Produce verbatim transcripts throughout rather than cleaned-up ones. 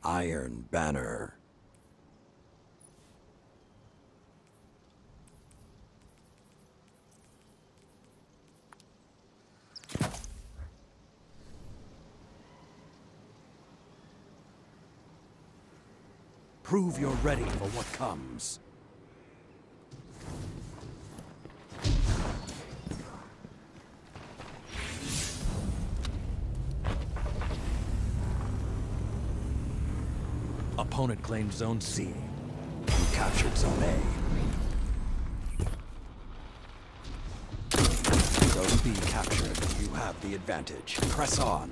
Iron Banner. Prove you're ready for what comes. Opponent claimed Zone C. You captured Zone A. Zone B captured. You have the advantage. Press on.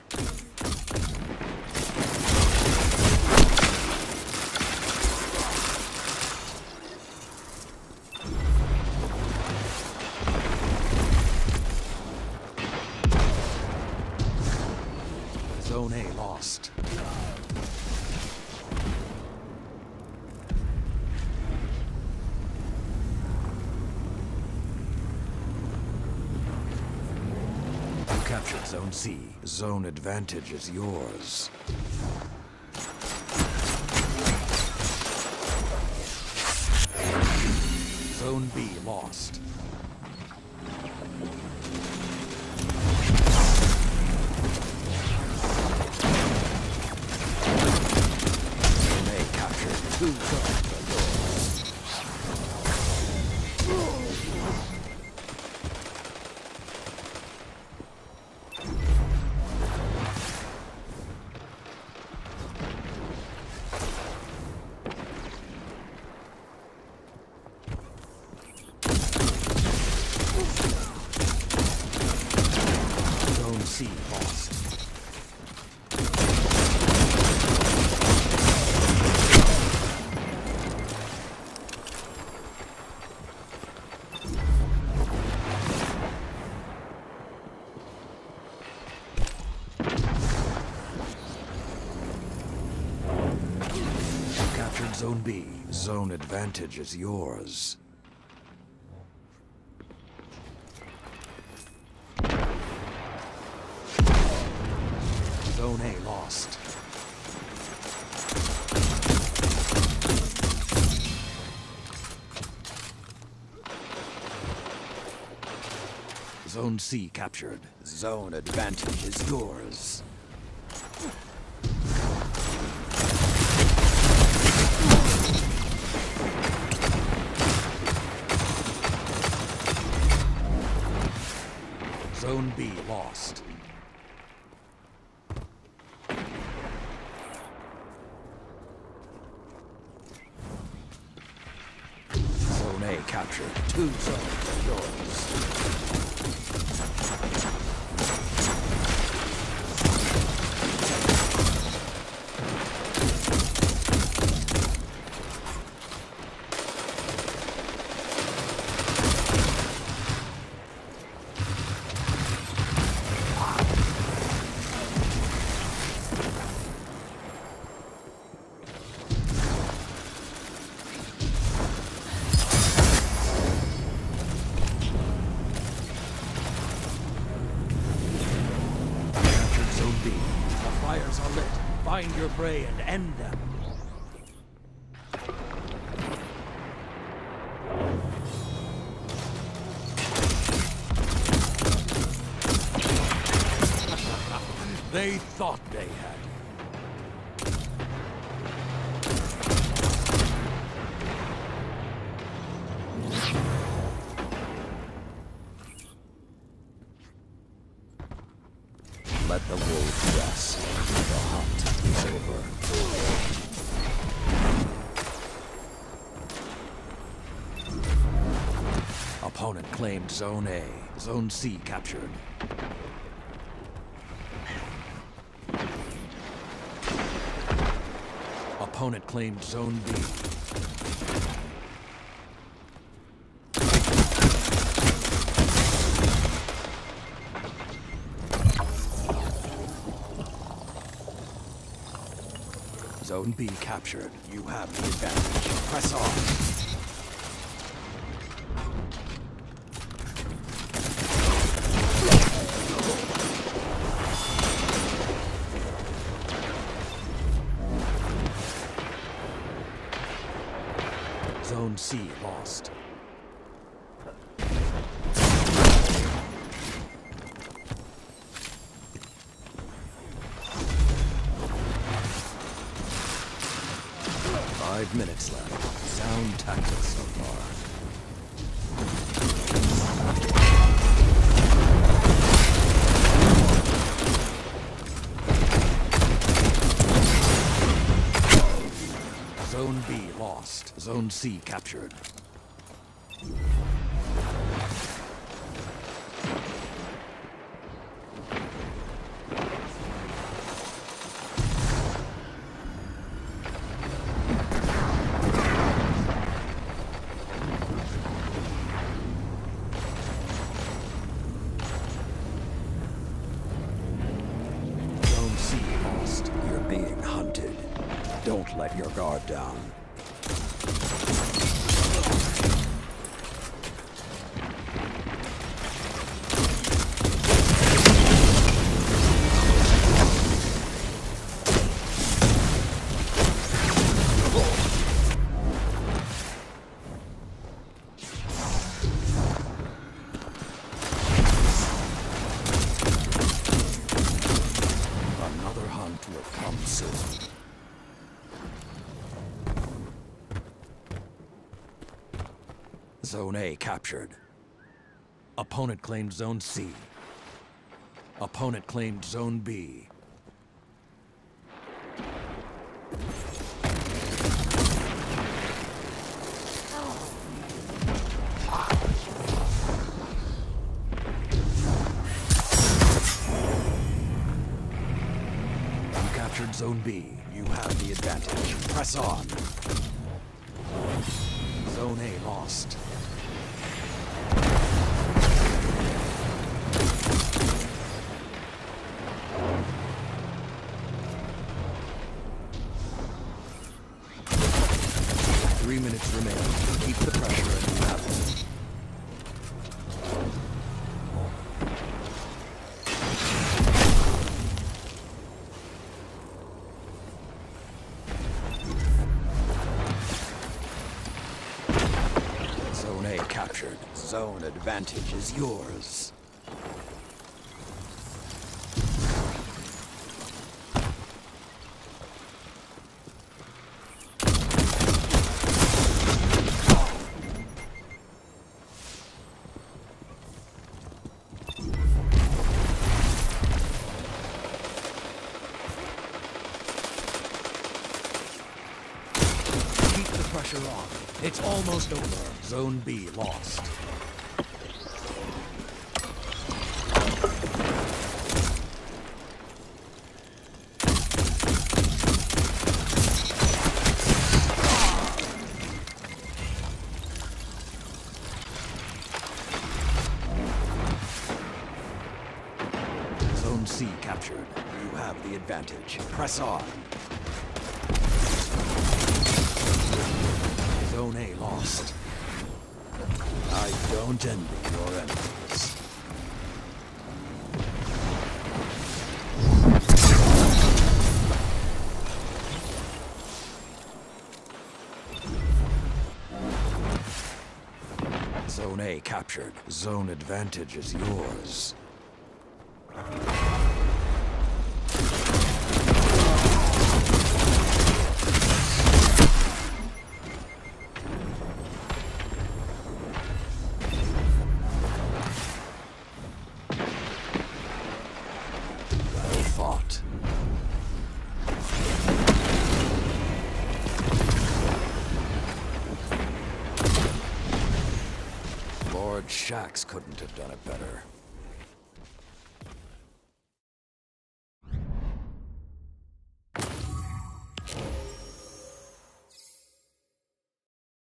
Zone A lost. You captured Zone C. Zone advantage is yours. Zone B lost. Two zones are yours. Zone C lost. Zone B. Zone advantage is yours. Zone A lost. Zone C captured. Zone advantage is yours. Zone B lost. Zone A captured. Two zones are yours. Fires are lit. Find your prey and end them. They thought they had you. Let the wolves rest. The hunt is over. Opponent claimed Zone A. Zone C captured. Opponent claimed Zone B. Zone B captured. You have the advantage. Press on. C lost. Five minutes left. Sound tactics so far. Zone B lost. Zone C captured. Zone C lost. You're being hunted. Don't let your guard down. Another hunt will come soon. Zone A captured. Opponent claimed Zone C. Opponent claimed Zone B. You captured Zone B. You have the advantage. Press on. Zone A lost. Three minutes remain. Keep the pressure and you have it. Zone A captured. Zone advantage is yours. Pressure on. It's almost over. Zone B lost. Zone C captured. You have the advantage. Press on. Zone A lost. I don't envy your enemies. Zone A captured. Zone advantage is yours. Fought. Lord Shaxx couldn't have done it better.